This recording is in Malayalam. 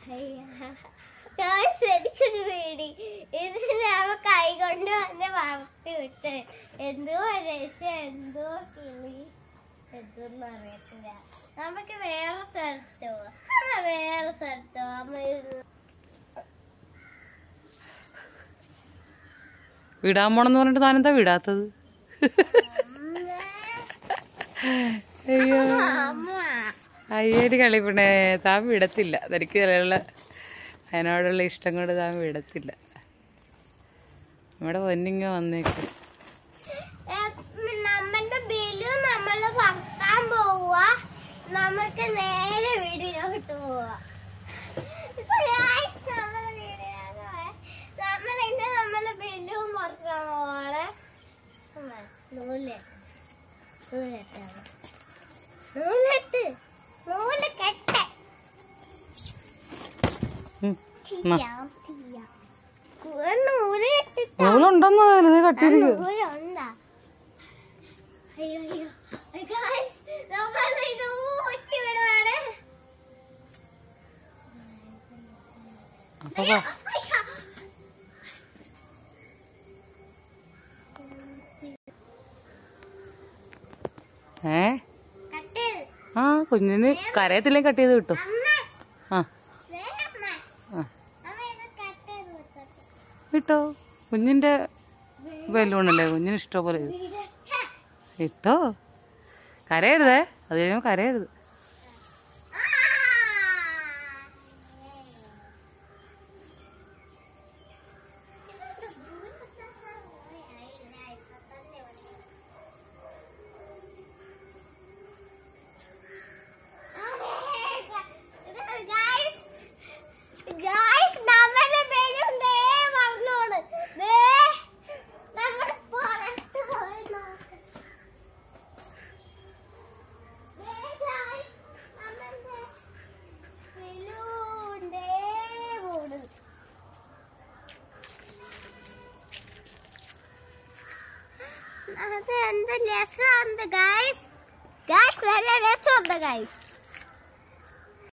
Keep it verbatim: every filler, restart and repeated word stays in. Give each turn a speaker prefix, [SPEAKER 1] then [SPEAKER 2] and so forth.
[SPEAKER 1] എനിക്കൊരു പേടി ഇത് ഞാൻ കൈ കൊണ്ട് തന്നെ വളർത്തി വിട്ട് എന്തോ രസം എന്തോ കിളി എന്തോന്നും അറിയത്തില്ല. നമുക്ക് വേറെ സ്ഥലത്ത് പോവാം. വേറെ സ്ഥലത്ത് പോവാം.
[SPEAKER 2] വിടാൻ പോണെന്ന് പറഞ്ഞിട്ട് താനെന്താ വിടാത്തത്? അയ്യോ അയ്യേടി കളിപ്പിണേ, താൻ വിടത്തില്ല. തനിക്ക് ചിലയുള്ള അതിനോടുള്ള ഇഷ്ടം കൊണ്ട് താൻ വിടത്തില്ല. നമ്മുടെ പൊന്നിങ്ങ വന്നേക്ക്.
[SPEAKER 1] നമ്മളുടെ ബിലു നമ്മള് വളർത്താൻ പോവാ. നമുക്ക് നേരെ വീടിനോട്ട് പോവാ. നമ്മളിന്ന് നമ്മളെ ബില്ലും പുറത്താൻ പോവാണ്. നൂല് നൂലെട്ട് നൂലെട്ട് നൂല് കെട്ട്
[SPEAKER 2] നൂലുണ്ടെന്ന് കട്ടിയിരിക്കും.
[SPEAKER 1] നൂലുണ്ടാ? അയ്യോ അയ്യോ നമ്മളിത് ഊറ്റി വിടുവാണ്.
[SPEAKER 2] ഏ ആ കുഞ്ഞിന് കരയത്തില്ലേ കട്ട് ചെയ്ത് കിട്ടും. ആ കിട്ടോ, കുഞ്ഞിന്റെ ബലൂണല്ലേ, കുഞ്ഞിന് ഇഷ്ടം പോലെ ഇട്ടോ. കരയരുതേ, അത് കഴിയുമ്പോ കരയരുത്.
[SPEAKER 1] അത് എന്താ രസമുണ്ട് ഗൈസ്. ഗൈസ് നല്ല രസമുണ്ട് ഗൈസ്.